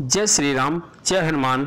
जय श्री राम, जय हनुमान।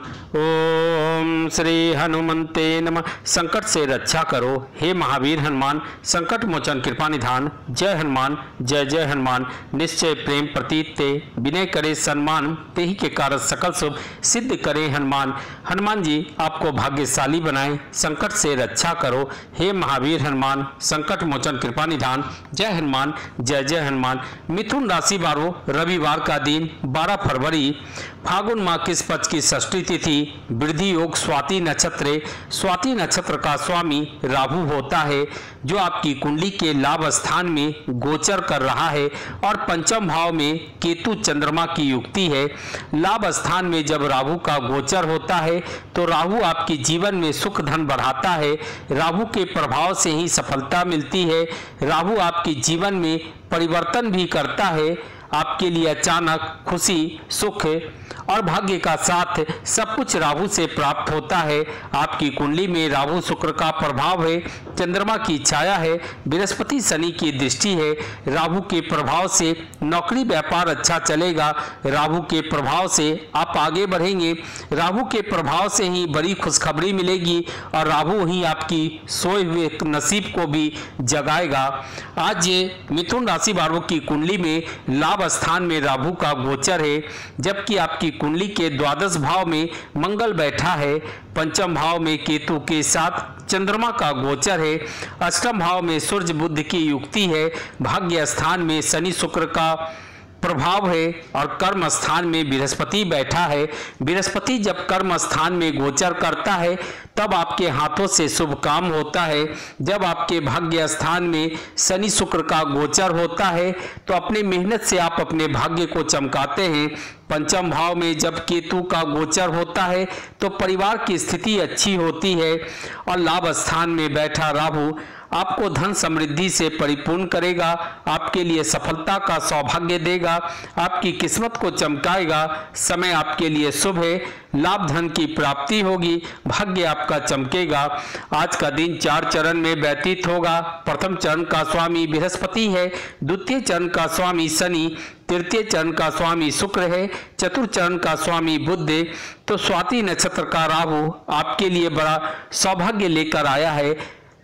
ओम श्री हनुमंते नमः। संकट से रक्षा करो हे महावीर हनुमान, संकट मोचन कृपा निधान। जय हनुमान, जय जय हनुमान। निश्चय प्रेम प्रतीत ते, विनय करे सम्मान। तेहि के कारण सकल शुभ सिद्ध करे हनुमान। हनुमान जी आपको भाग्यशाली बनाए, संकट से रक्षा करो हे महावीर हनुमान, संकट मोचन कृपा निधान। जय हनुमान, जय जय हनुमान। मिथुन राशि वालों, रविवार का दिन 12 फरवरी, फागुन माह किस पक्ष की षष्ठी तिथि, वृद्धि योग, स्वाति नक्षत्र। स्वाति नक्षत्र का स्वामी राहु होता है, जो आपकी कुंडली के लाभ स्थान में गोचर कर रहा है और पंचम भाव में केतु चंद्रमा की युक्ति है। लाभ स्थान में जब राहु का गोचर होता है तो राहु आपके जीवन में सुख धन बढ़ाता है। राहु के प्रभाव से ही सफलता मिलती है। राहु आपके जीवन में परिवर्तन भी करता है। आपके लिए अचानक खुशी, सुख और भाग्य का साथ सब कुछ राहु से प्राप्त होता है। आपकी कुंडली में राहु शुक्र का प्रभाव है, चंद्रमा की छाया है, बृहस्पति शनि की दृष्टि है। राहु के प्रभाव से नौकरी व्यापार अच्छा चलेगा। राहु के प्रभाव से आप आगे बढ़ेंगे। राहु के प्रभाव से ही बड़ी खुशखबरी मिलेगी और राहु ही आपकी सोए हुए नसीब को भी जगाएगा। आज ये मिथुन राशि वालों की कुंडली में लाभ स्थान में राहु का गोचर है, जबकि आपकी कुंडली के द्वादश भाव में मंगल बैठा है, पंचम भाव में केतु के साथ चंद्रमा का गोचर है, अष्टम भाव में सूर्य बुध की युक्ति है, भाग्य स्थान में शनि शुक्र का प्रभाव है और कर्म स्थान में बृहस्पति बैठा है। बृहस्पति जब कर्म स्थान में गोचर करता है तब आपके हाथों से शुभ काम होता है। जब आपके भाग्य स्थान में शनि शुक्र का गोचर होता है तो अपनी मेहनत से आप अपने भाग्य को चमकाते हैं। पंचम भाव में जब केतु का गोचर होता है तो परिवार की स्थिति अच्छी होती है और लाभ स्थान में बैठा राहु आपको धन समृद्धि से परिपूर्ण करेगा, आपके लिए सफलता का सौभाग्य देगा, आपकी किस्मत को चमकाएगा। समय आपके लिए शुभ है, लाभ धन की प्राप्ति होगी, भाग्य आपका चमकेगा। आज का दिन 4 चरण में व्यतीत होगा। प्रथम चरण का स्वामी बृहस्पति है, द्वितीय चरण का स्वामी शनि, तृतीय चरण का स्वामी शुक्र है, चतुर्थ चरण का स्वामी बुध है। तो स्वाति नक्षत्र का राहु आपके लिए बड़ा सौभाग्य लेकर आया है।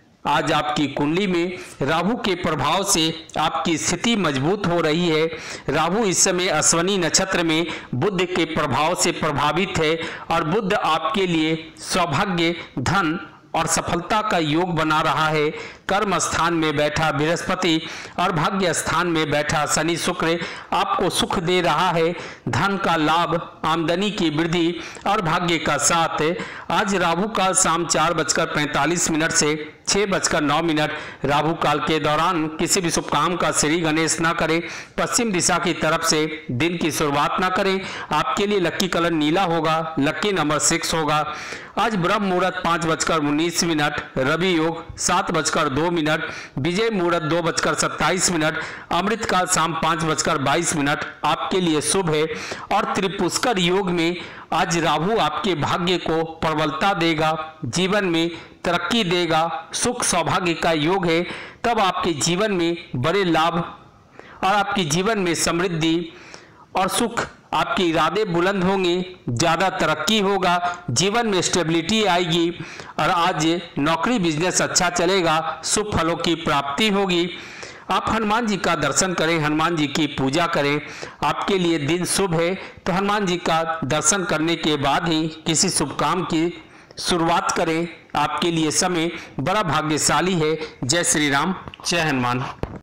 आज आपकी कुंडली में राहु के प्रभाव से आपकी स्थिति मजबूत हो रही है। राहु इस समय अश्विनी नक्षत्र में बुध के प्रभाव से प्रभावित है और बुध आपके लिए सौभाग्य, धन और सफलता का योग बना रहा है। कर्म स्थान में बैठा बृहस्पति और भाग्य स्थान में बैठा शनि शुक्र आपको सुख दे रहा है, धन का लाभ, आमदनी की वृद्धि और भाग्य का साथ। आज राहु काल शाम 4:45 से 6:09 राहु काल के दौरान किसी भी शुभ काम का श्री गणेश न करें। पश्चिम दिशा की तरफ से दिन की शुरुआत न करें। आपके लिए लक्की कलर नीला होगा, लक्की नंबर 6 होगा। आज ब्रह्म मुहूर्त 5:19, रवि योग 7:02, विजय मुहूर्त 2:27, अमृत काल शाम 5:22 आपके लिए शुभ है। और त्रिपुष्कर योग में आज राहु आपके भाग्य को प्रबलता देगा, जीवन में तरक्की देगा, सुख सौभाग्य का योग है। तब आपके जीवन में बड़े लाभ और आपके जीवन में समृद्धि और सुख, आपके इरादे बुलंद होंगे, ज़्यादा तरक्की होगा, जीवन में स्टेबिलिटी आएगी और आज नौकरी बिजनेस अच्छा चलेगा, शुभ फलों की प्राप्ति होगी। आप हनुमान जी का दर्शन करें, हनुमान जी की पूजा करें। आपके लिए दिन शुभ है तो हनुमान जी का दर्शन करने के बाद ही किसी शुभ काम की शुरुआत करें। आपके लिए समय बड़ा भाग्यशाली है। जय श्री राम, जय हनुमान।